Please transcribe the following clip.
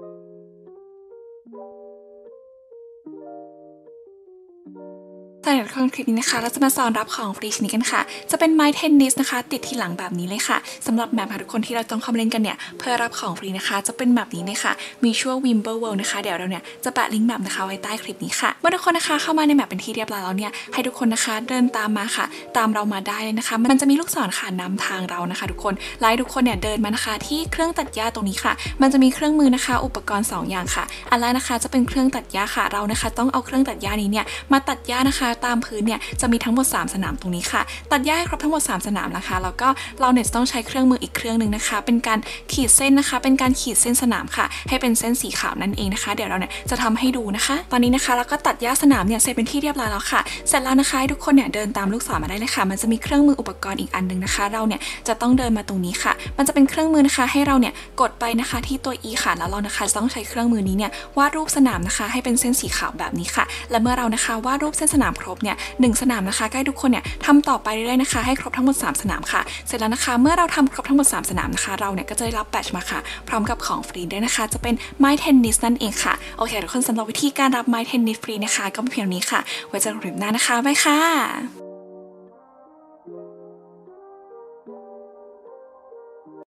สำหรับคลิปนี้นะคะเราจะมาสอนรับของฟรีชนิดกันค่ะจะเป็นไม้เทนนิสนะคะติดที่หลังแบบนี้เลยค่ะสำหรับแมปค่ะทุกคนที่เราต้องเข้ามาเล่นกันเนี่ยเพื่อรับของฟรีนะคะจะเป็นแบบนี้เลยค่ะมีช่วง Wimble World นะคะเดี๋ยวเราเนี่ยจะแปะลิงก์แมปนะคะไว้ใต้คลิปนี้ค่ะเมื่อทุกคนนะคะเข้ามาในแมปเป็นที่เรียบร้อยแล้วเนี่ยให้ทุกคนนะคะเดินตามมาค่ะตามเรามาได้เลยนะคะมันจะมีลูกศรค่ะนำทางเรานะคะทุกคนไล่ทุกคนเนี่ยเดินมานะคะที่เครื่องตัดหญ้าตรงนี้ค่ะมันจะมีเครื่องมือนะคะอุปกรณ์2อย่างค่ะอันแรกนะคะจะเป็นเครื่องตัดหญ้าค่ะเรานะคะต้องเอาเครื่องตัดหญ้านี้เนี่ยมาตัดหญ้านะคะตามพื้นเนี่ยจะมีทั้งหมด3สนามตรงนี้ค่ะตัดหญ้าให้ครบทั้งหมด3สนามนะคะแล้วก็เราเนี่ยจะต้องใช้เครื่องมืออีกเครื่องนึงนะคะเป็นการขีดเส้นนะคะเป็นการขีดเส้นสนามค่ะให้เป็นเส้นสีขาวนั่นเองนะคะเดี๋ยวเราเนี่ยจะทำให้ดูนะคะตอนนี้นะคะเราก็ตัดหญ้าสนามเนี่ยเสร็จเป็นที่เรียบร้อยแล้วค่ะเสร็จแล้วนะคะให้ทุกคนเนี่ยเดินตามลูกศรมาได้เลยค่ะมันจะมีเครื่องมืออุปกรณ์อีกอันนึงนะคะเราเนี่ยจะต้องเดินมาตรงนี้ค่ะมันจะเป็นเครื่องมือนะคะให้เราเนี่ยกดไปนะคะที่ตัว E ค่ะแล้วเรานะคะต้องใช้เครื่องมือนี้เนี่ยวาดรูปสนามนะคะให้เป็นเส้นสีขาวแบบนี้ค่ะและเมื่อเรานะคะวาดรูปเส้นสนามครบเนี่ย1สนามนะคะใกล้ทุกคนเนี่ยทำต่อไปเรื่อยๆนะคะให้ครบทั้งหมด3สนามค่ะเสร็จแล้วนะคะเมื่อเราทำครบทั้งหมด3สนามนะคะเราเนี่ยก็จะได้รับแบตมาค่ะพร้อมกับของฟรีด้วยนะคะจะเป็นไม้เทนนิสนั่นเองค่ะโอเคทุกคนสำหรับวิธีการรับไม้เทนนิสฟรีนะคะก็เป็นเพียงนี้ค่ะไว้เจอกันคลิปหน้านะคะบ๊ายค่ะ